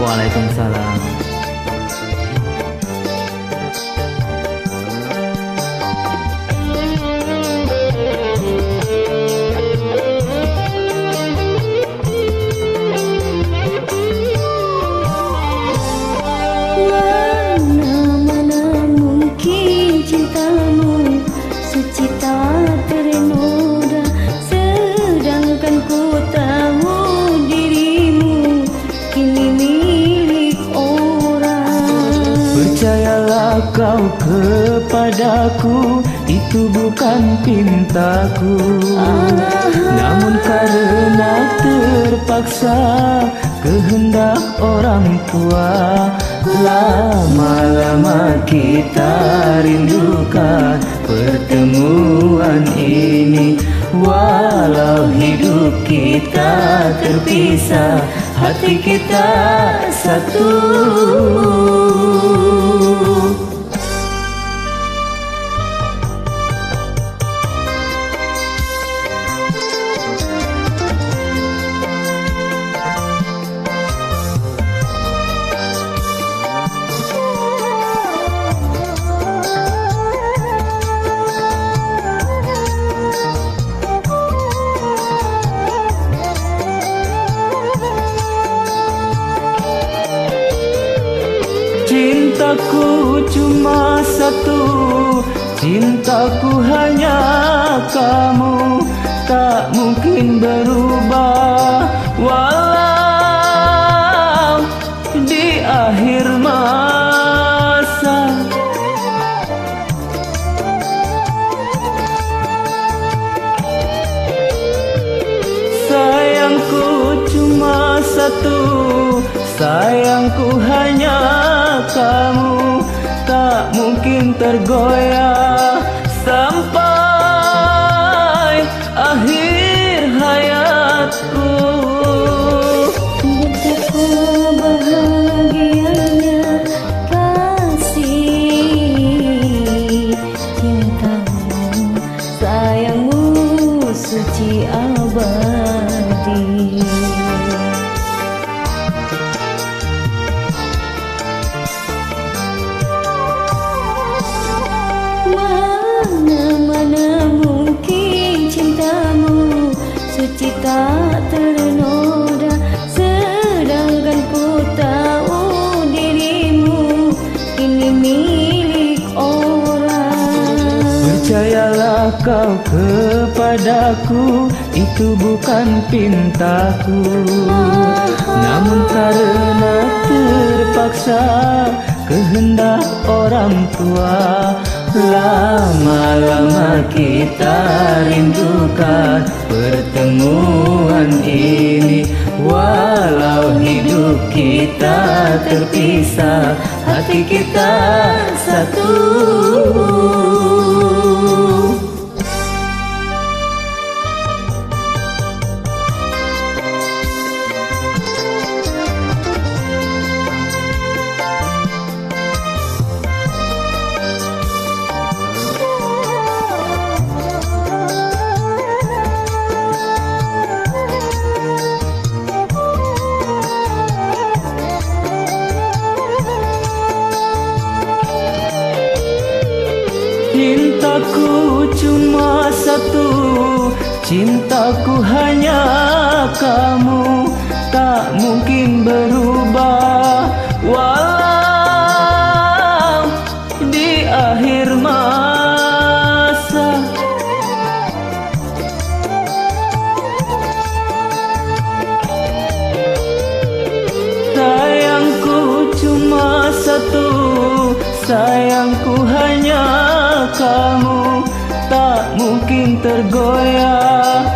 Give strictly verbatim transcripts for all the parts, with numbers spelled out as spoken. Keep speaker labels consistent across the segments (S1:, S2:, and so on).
S1: Waalaikumsalam.
S2: Percayalah kau kepadaku, itu bukan pintaku. Namun karena terpaksa kehendak orang tua, lama-lama kita rindukan pertemuan ini. Walau hidup kita terpisah, hati kita satu. Cintaku cuma satu, cintaku hanya kamu, tak mungkin berubah walau di akhir masa. Sayangku cuma satu, sayangku hanya kamu, tak mungkin tergoyah sampai akhir hayatku.
S3: Betapa bahagianya kasih cintamu, sayangmu suci abadi. Mana-mana mungkin cintamu suci tak ternoda, sedangkan ku tahu dirimu ini milik orang.
S2: Percayalah kau kepadaku, itu bukan pintaku. Namun karena terpaksa kehendak orang tua, lama-lama kita rindukan pertemuan ini. Walau hidup kita terpisah, hati kita satu. Cintaku cuma satu, cintaku hanya kamu, tak mungkin berubah walau di akhir masa. Sayangku cuma satu, sayangku hanya kamu, tak mungkin tergoyah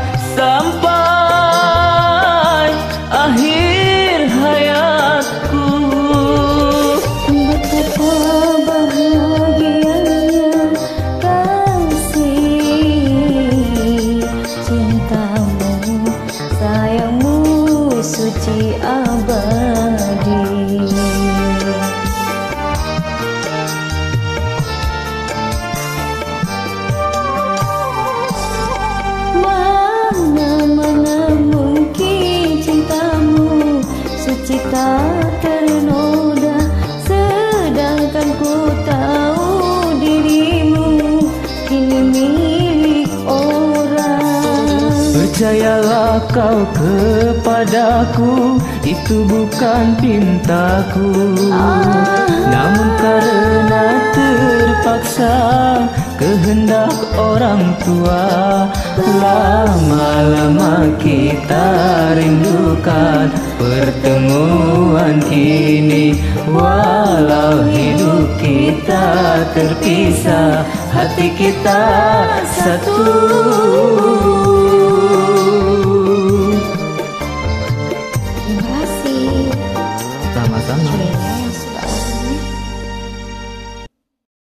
S2: sampai akhir hayatku.
S3: Betapa bahagianya kasih cintamu, sayangmu suci abadi. Mana-mana mungkin cintamu suci tak ter
S2: Percayalah kau kepadaku, itu bukan pintaku. Namun karena terpaksa kehendak orang tua, lama-lama kita rindukan pertemuan ini. Walau hidup kita terpisah, hati kita satu.